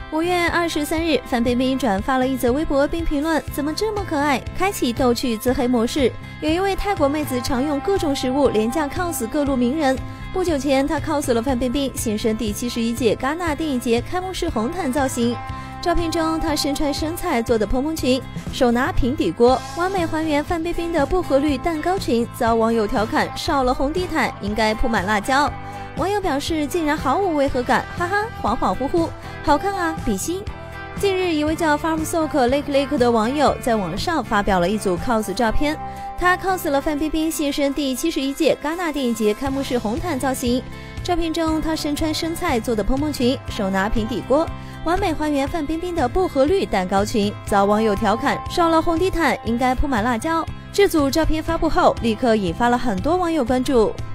5月23日，范冰冰转发了一则微博，并评论：“怎么这么可爱？开启逗趣自黑模式。”有一位泰国妹子常用各种食物廉价 cos 各路名人。不久前，她 cos 了范冰冰，现身第71届戛纳电影节开幕式红毯造型。照片中，她身穿生菜做的蓬蓬裙，手拿平底锅，完美还原范冰冰的薄荷绿蛋糕裙，遭网友调侃：“少了红地毯，应该铺满辣椒。”网友表示竟然毫无违和感，哈哈，恍恍惚惚，好看啊，比心。近日，一位叫 FarmSoak Lake 的网友在网上发表了一组 cos 照片，他 cos 了范冰冰现身第71届戛纳电影节开幕式红毯造型。照片中，他身穿生菜做的蓬蓬裙，手拿平底锅，完美还原范冰冰的薄荷绿蛋糕裙，遭网友调侃：“少了红地毯，应该铺满辣椒。”这组照片发布后，立刻引发了很多网友关注。